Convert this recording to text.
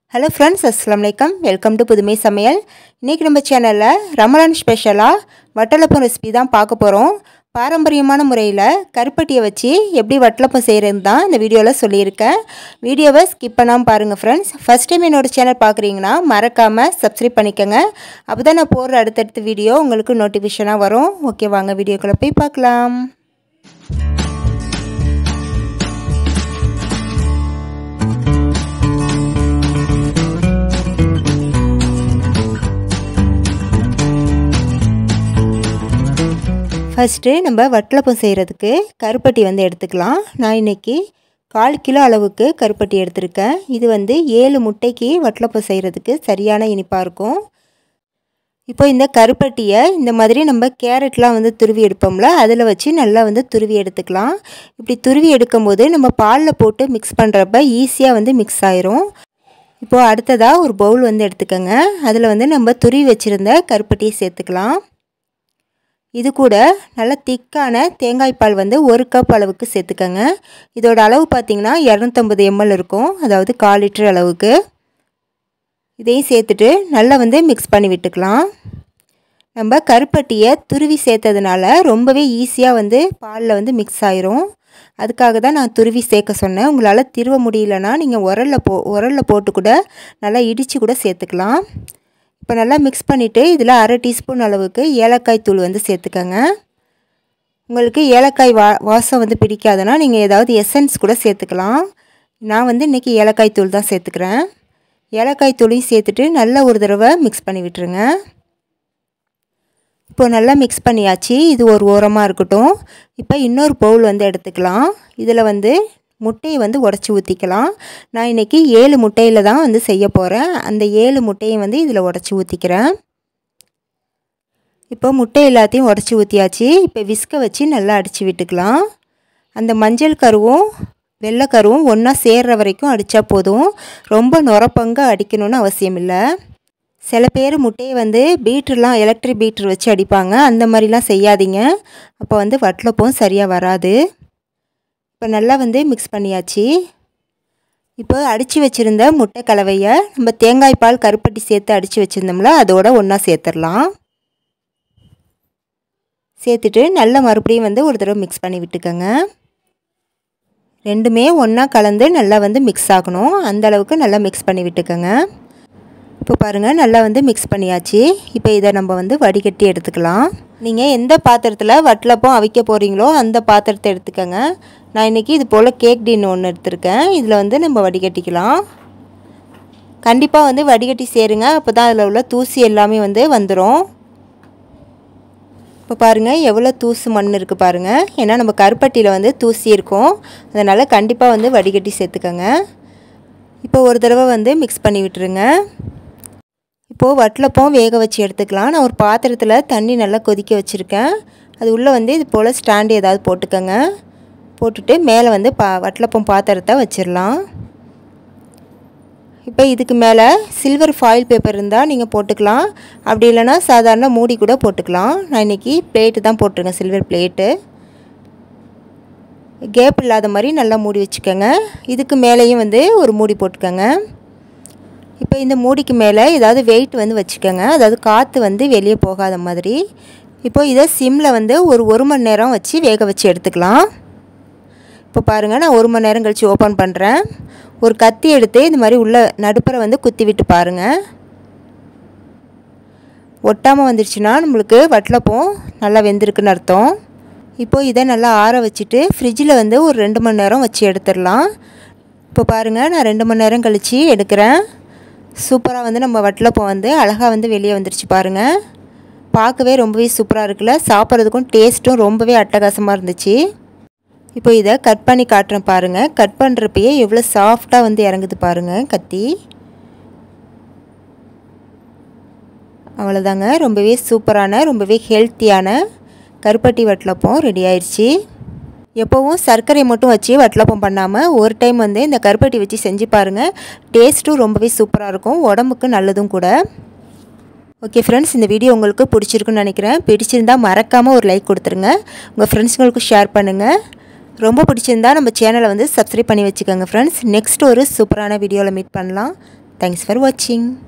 Hello friends, Assalamualaikum. Welcome to புதுமை சமையல். இன்னைக்கு நம்ம சேனல்ல ரமலான் ஸ்பெஷலா வட்டலப்பம் ரெசிபி தான் பார்க்க போறோம். பாரம்பரியமான முறையில் கருப்பட்டியை வச்சு எப்படி வட்டலப்பம் செய்யறது தான் இந்த வீடியோல சொல்லியிருக்கேன். வீடியோவை ஸ்கிப் பண்ணாம பாருங்க फ्रेंड्स. ஃபர்ஸ்ட் டைம் என்னோட சேனல் பார்க்குறீங்கன்னா மறக்காம சப்ஸ்கிரைப் பண்ணிக்கங்க. அப்பதான் நான் போடுற அடுத்தடுத்த வீடியோ உங்களுக்கு நோட்டிஃபிகேஷனா வரும். ஓகே, வாங்க வீடியோக்குள்ள போய் பார்க்கலாம். ஃபஸ்ட்டு நம்ம வட்டலப்பம் செய்கிறதுக்கு கருப்பட்டி எடுத்துக்கலாம். நான் இன்றைக்கி 1/4 கிலோ அளவுக்கு கருப்பட்டி எடுத்திருக்கேன். இது 7 முட்டைக்கு வட்டலப்பம் செய்கிறதுக்கு சரியான இனிப்பாக இருக்கும். இப்போ இந்த கருப்பட்டியை இந்த மாதிரி நம்ம கேரட்லாம் துருவி எடுப்போம்ல, அதில் வச்சு நல்லா துருவி எடுத்துக்கலாம். இப்படி துருவி எடுக்கும்போது நம்ம பாலில் போட்டு மிக்ஸ் பண்ணுறப்ப ஈஸியாக மிக்ஸ் ஆயிரும். இப்போது அடுத்ததாக ஒரு பவுல் எடுத்துக்கோங்க. அதில் நம்ம துருவி வச்சுருந்த கருப்பட்டியை சேர்த்துக்கலாம். இது கூட நல்ல திக்கான தேங்காய் பால் 1 கப் அளவுக்கு சேர்த்துக்கங்க. இதோட அளவு பார்த்திங்கன்னா 250 ml இருக்கும், அதாவது 1/4 லிட்டர் அளவுக்கு. இதையும் சேர்த்துட்டு நல்லா மிக்ஸ் பண்ணி விட்டுக்கலாம். நம்ம கருப்பட்டியை துருவி சேர்த்ததுனால ரொம்பவே ஈஸியாக பாலில் மிக்ஸ் ஆயிரும். அதுக்காக தான் நான் துருவி சேர்க்க சொன்னேன். உங்களால் திருவ முடியலன்னா நீங்கள் உரலில் போட்டு கூட நல்லா இடித்து கூட சேர்த்துக்கலாம். இப்போ நல்லா மிக்ஸ் பண்ணிவிட்டு இதில் 1/2 டீஸ்பூன் அளவுக்கு ஏலக்காய் தூள் சேர்த்துக்கங்க. உங்களுக்கு ஏலக்காய் வாசம் பிடிக்காதுன்னா நீங்கள் ஏதாவது எசன்ஸ் கூட சேர்த்துக்கலாம். நான் இன்றைக்கி ஏலக்காய் தூள் தான் சேர்த்துக்கிறேன். ஏலக்காய் தூளையும் சேர்த்துட்டு நல்லா ஒரு தடவை மிக்ஸ் பண்ணி விட்டுருங்க. இப்போது நல்லா மிக்ஸ் பண்ணியாச்சு. இது ஒரு ஓரமாக இருக்கட்டும். இப்போ இன்னொரு பவுல் எடுத்துக்கலாம். இதில் முட்டையை உடச்சி ஊற்றிக்கலாம். நான் இன்றைக்கி 7 முட்டையில் தான் செய்ய போகிறேன். அந்த 7 முட்டையை இதில் உடச்சி ஊற்றிக்கிறேன். இப்போ முட்டை எல்லாத்தையும் உடச்சி ஊற்றியாச்சு. இப்போ விஸ்கை வச்சு நல்லா அடித்து விட்டுக்கலாம். அந்த மஞ்சள் கருவும் வெள்ளை கருவும் ஒன்றா சேர்கிற வரைக்கும் அடித்தா போதும். ரொம்ப நுரப்பங்க அடிக்கணும்னு அவசியம் இல்லை. சில பேர் முட்டையை பீட்ருலாம் எலக்ட்ரிக் பீட்ரு வச்சு அடிப்பாங்க. அந்த மாதிரிலாம் செய்யாதீங்க. அப்போ வட்டலப்பம் சரியாக வராது. இப்போ நல்லா மிக்ஸ் பண்ணியாச்சு. இப்போ அடித்து வச்சுருந்த முட்டை கலவையை நம்ம தேங்காய் பால் கருப்பட்டி சேர்த்து அடித்து வச்சுருந்தோம்ல, அதோட ஒன்றா சேர்த்துடலாம். சேர்த்துட்டு நல்லா மறுபடியும் ஒரு தடவை மிக்ஸ் பண்ணி விட்டுக்கோங்க. ரெண்டுமே ஒன்றா கலந்து நல்லா மிக்ஸ் ஆகணும். அந்தளவுக்கு நல்லா மிக்ஸ் பண்ணி விட்டுக்கோங்க. இப்போ பாருங்கள், நல்லா மிக்ஸ் பண்ணியாச்சு. இப்போ இதை நம்ம வடிகட்டி எடுத்துக்கலாம். நீங்கள் எந்த பாத்திரத்தில் வட்டலப்பம் அவிக்க போகிறீங்களோ அந்த பாத்திரத்தை எடுத்துக்கோங்க. நான் இன்றைக்கி இது போல் கேக் டின் ஒன்று எடுத்திருக்கேன். இதில் நம்ம வடிகட்டிக்கலாம். கண்டிப்பாக வடிகட்டி சேருங்க. அப்போ தான் அதில் உள்ள தூசி எல்லாமே வந்துடும். இப்போ பாருங்கள் எவ்வளோ தூசு மண் இருக்குது பாருங்கள். ஏன்னா நம்ம கருப்பட்டியில் தூசி இருக்கும். அதனால் கண்டிப்பாக வடிகட்டி சேர்த்துக்கோங்க. இப்போ ஒரு தடவை மிக்ஸ் பண்ணி விட்டுருங்க. இப்போது வட்டலப்பம் வேக வச்சு எடுத்துக்கலாம். நான் ஒரு பாத்திரத்தில் தண்ணி நல்லா கொதிக்க வச்சுருக்கேன். அது உள்ளே இது போல் ஸ்டாண்டு ஏதாவது போட்டுக்கோங்க. போட்டுட்டு மேலே வட்டலப்பம் பாத்திரத்தை வச்சிடலாம். இப்போ இதுக்கு மேலே சில்வர் ஃபாயில் பேப்பர் இருந்தால் நீங்கள் போட்டுக்கலாம். அப்படி இல்லைனா சாதாரண மூடி கூட போட்டுக்கலாம். நான் இன்றைக்கி பிளேட்டு தான் போட்டிருக்கேன், சில்வர் பிளேட்டு. கேப் இல்லாத மாதிரி நல்லா மூடி வச்சுக்கோங்க. இதுக்கு மேலேயும் ஒரு மூடி போட்டுக்கோங்க. இப்போ இந்த மூடிக்கு மேலே ஏதாவது வெயிட் வச்சுக்கோங்க. அதாவது காற்று வெளியே போகாத மாதிரி. இப்போ இதை சிம்மில் ஒரு 1 மணி நேரம் வச்சு வேக வச்சு எடுத்துக்கலாம். இப்போ பாருங்கள், நான் 1 மணி நேரம் கழித்து ஓப்பன் பண்ணுறேன். ஒரு கத்தி எடுத்து இந்த மாதிரி உள்ள நடுப்புற குத்தி விட்டு பாருங்கள். ஒட்டாமல் வந்துடுச்சுன்னா நம்மளுக்கு வட்டலப்பம் நல்லா வெந்திருக்குன்னு அர்த்தம். இப்போது இதை நல்லா ஆற வச்சுட்டு ஃப்ரிட்ஜில் ஒரு 2 மணி நேரம் வச்சு எடுத்துடலாம். இப்போ பாருங்கள், நான் 2 மணி நேரம் கழித்து எடுக்கிறேன். சூப்பராக நம்ம வட்டலப்பம் அழகாக வெளியே வந்துடுச்சு பாருங்கள். பார்க்கவே ரொம்பவே சூப்பராக இருக்குல்ல. சாப்பிட்றதுக்கும் டேஸ்ட்டும் ரொம்பவே அட்டகாசமாக இருந்துச்சு. இப்போ இதை கட் பண்ணி காட்டுறேன் பாருங்கள். கட் பண்ணுறப்பயே எவ்வளோ சாஃப்டாக இறங்குது பாருங்கள் கத்தி. அவ்வளோதாங்க, ரொம்பவே சூப்பரான ரொம்பவே ஹெல்த்தியான கருப்பட்டி வட்டலப்பம் ரெடி ஆயிடுச்சு. எப்போவும் சர்க்கரை மட்டும் வச்சு வட்டலப்பம் பண்ணாமல் ஒரு டைம் இந்த கருப்பட்டி வச்சு செஞ்சு பாருங்கள். டேஸ்ட்டும் ரொம்பவே சூப்பராக இருக்கும், உடம்புக்கு நல்லதும் கூட. ஓகே ஃப்ரெண்ட்ஸ், இந்த வீடியோ உங்களுக்கு பிடிச்சிருக்குன்னு நினைக்கிறேன். பிடிச்சிருந்தால் மறக்காமல் ஒரு லைக் கொடுத்துருங்க. உங்கள் ஃப்ரெண்ட்ஸுங்களுக்கும் ஷேர் பண்ணுங்கள். ரொம்ப பிடிச்சிருந்தா நம்ம சேனலை சப்ஸ்கிரைப் பண்ணி வச்சுக்கோங்க ஃப்ரெண்ட்ஸ். நெக்ஸ்ட் ஒரு சூப்பரான வீடியோவில் மீட் பண்ணலாம். தேங்க்ஸ் ஃபார் வாட்சிங்.